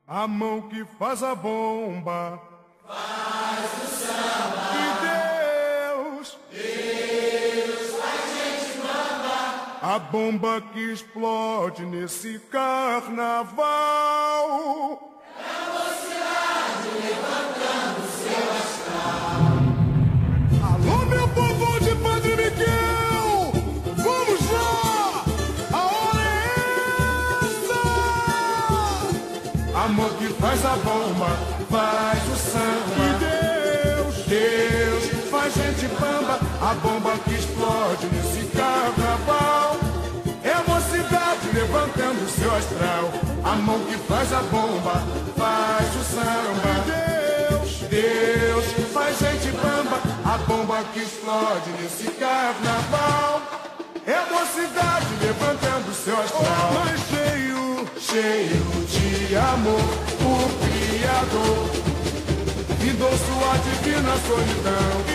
A mão que faz a bomba faz o samba. E Deus faz gente bamba. A bomba que explode nesse carnaval é a mocidade levantando seu astral. Alô, meu povo de Padre Miguel, vamos lá! A hora é essa! A mão que faz a bomba faz o samba. E Deus faz gente bamba. A bomba que explode nesse carnaval é a mocidade levantando seu astral. A mão que faz a bomba faz o samba. Deus faz gente bamba. A bomba que explode nesse carnaval é a mocidade levantando seu astral. Mas cheio de amor, o Criador findou sua divina solidão e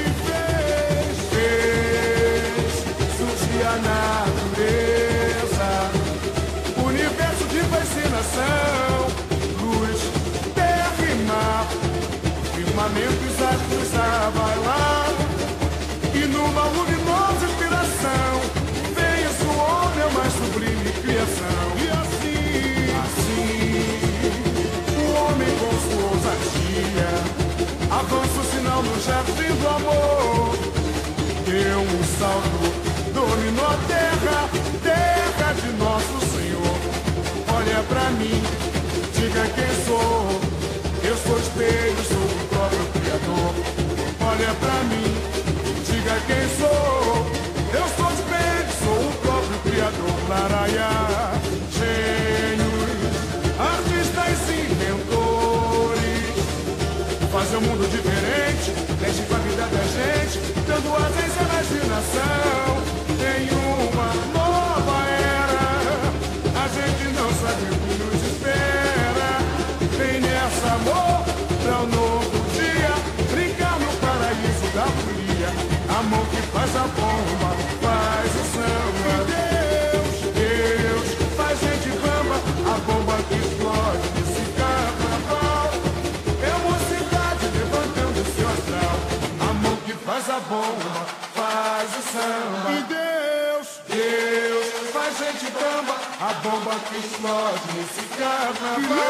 fez surgir a natureza, universo de fascinação, luz, terra e mar, firmamento e astros a bailar, e numa luminosa inspiração vem-se o homem a mais sublime criação. E assim, o homem com sua ousadia avança o sinal no jardim do amor. Deu um salto, dominou a terra, terra de nosso Senhor. Olha pra mim, diga quem sou. Eu sou espelho, sou o próprio Criador. Olha pra mim, diga quem sou. Eu sou espelho, sou o próprio Criador. Laraiá, gênios, artistas inventores, fazer um mundo diferente, mexe com a vida da gente, dando asas à imaginação. Tem uma nova era, a gente não sabe o que nos espera. Vem nessa, amor, pra um novo dia, brincar no paraíso da folia. A mão que faz a bomba, faz o samba. Deus faz gente bamba. A bomba que explode nesse carnaval é a mocidade levantando seu astral. A mão que faz a bomba, faz o samba. E Deus faz gente bamba. A bomba que explode nesse carnaval